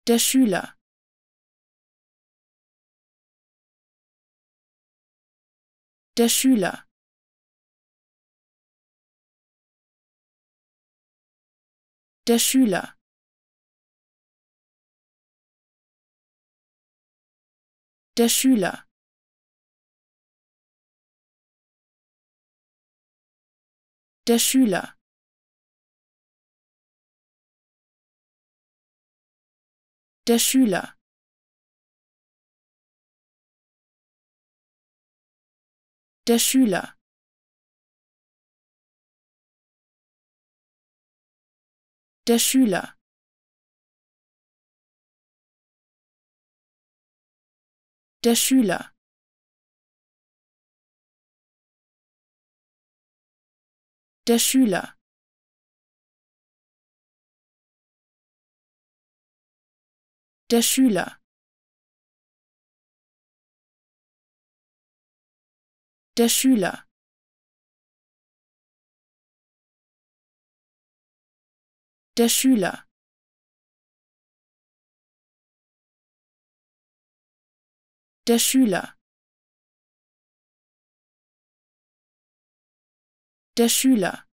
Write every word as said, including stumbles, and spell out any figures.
Der Schüler. Der Schüler. Der Schüler. Der Schüler. Der Schüler. Der Schüler. Der Schüler. Der Schüler. Der Schüler. Der Schüler. Der Schüler. Der Schüler. Der Schüler. Der Schüler. Der Schüler.